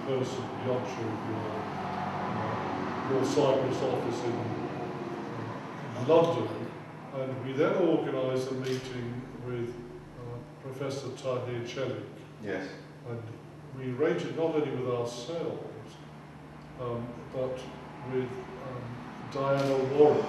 person in your Cyprus office in London, and we then organised a meeting with Professor Tahir Çelik. Yes. And we arranged it not only with ourselves, but with Diana Warwick.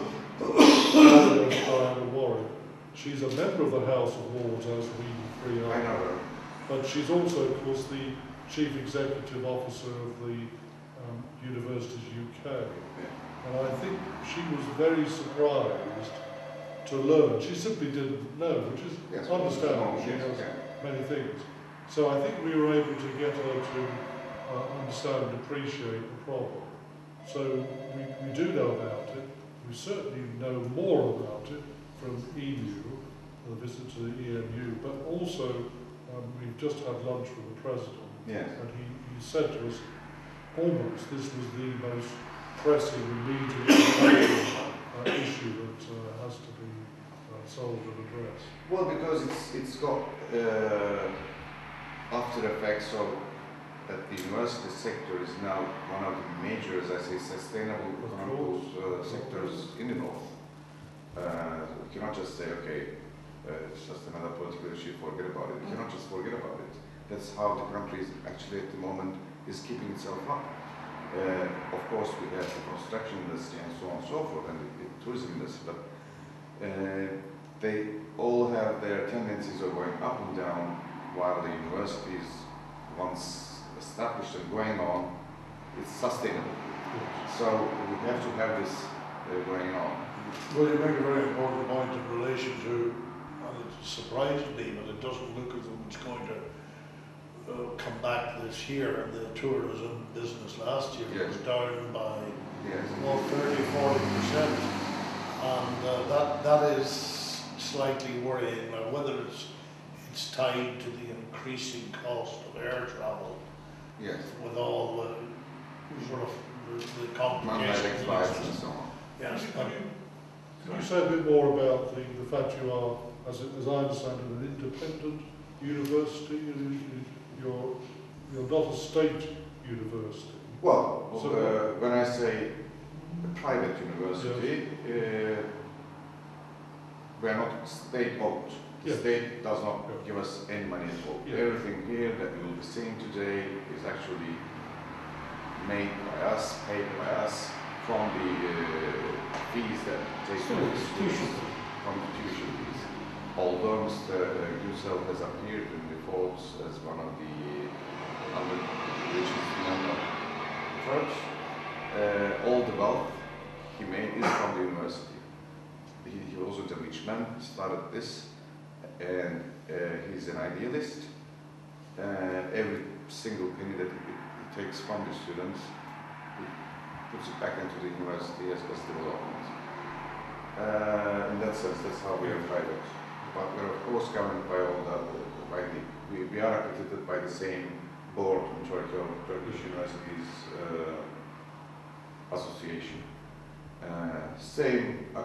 Diana Warwick. She's a member of the House of Lords, as we three are. I know her. But she's also, of course, the Chief Executive Officer of the Universities UK. Yeah. And I think she was very surprised to learn. She simply didn't know, which is understandable. She knows many things. So I think we were able to get her to understand and appreciate the problem. So we do know about it. We certainly know more about it from EMU, the visit to the EMU, but also we've just had lunch with the President. Yes. And he said to us, almost this was the most pressing, immediate issue that has to be solved and addressed. Well, because it's got after effects of that the university sector is now one of the major, as I say, sustainable economic sectors in the north. We cannot just say, okay, it's just another political issue, forget about it. We cannot just forget about it. That's how the country is actually at the moment is keeping itself up. Of course, we have the construction industry and so on and so forth, and the tourism industry, but they all have their tendencies of going up and down, while the universities, once established and going on, it's sustainable. So we have to have this going on. Well, you make a very important point in relation to, and it surprised me, but it doesn't look as though it's going to come back this year. And the tourism business last year was down by about 30–40%, and that is slightly worrying. Now, whether it's tied to the increasing cost of air travel, with all the sort of the complications and so on. Yes. Can you say a bit more about the fact you are, as I understand it, an independent university? You're not a state university. Well, so when I say a private university, we are not state-owned. The state does not give us any money at all. Everything here that we will be seeing today is actually made by us, paid by us, from the fees that take place from the tuition fees. Although Mr. Gusel has appeared in reports as one of the richest men of the church, all the wealth he made is from the university. He wasn't a rich man, started this, and he's an idealist. Every single penny that he takes from the students, puts it back into the university as development. In that sense, that's how we are private. But we're of course governed by all the, we are accredited by the same board in Turkish Universities Association. Same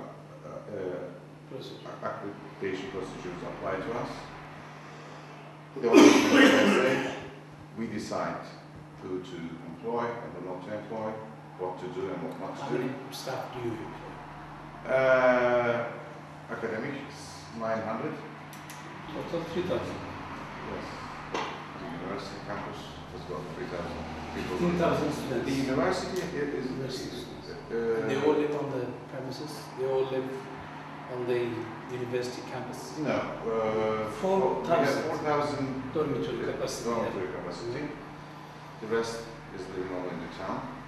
accreditation procedures apply to us. The only thing I can say, we decide who to employ and who not to employ, what to do and what not to do. How many staff do you employ? Academics, 900. Total 3,000. Yes. The university campus has got 3,000 people. 3,000 students. The university is they all live on the premises? They all live on the university campus? No. 4,000. 4,000 dormitory capacity. dormitory capacity. The rest is living all in the town.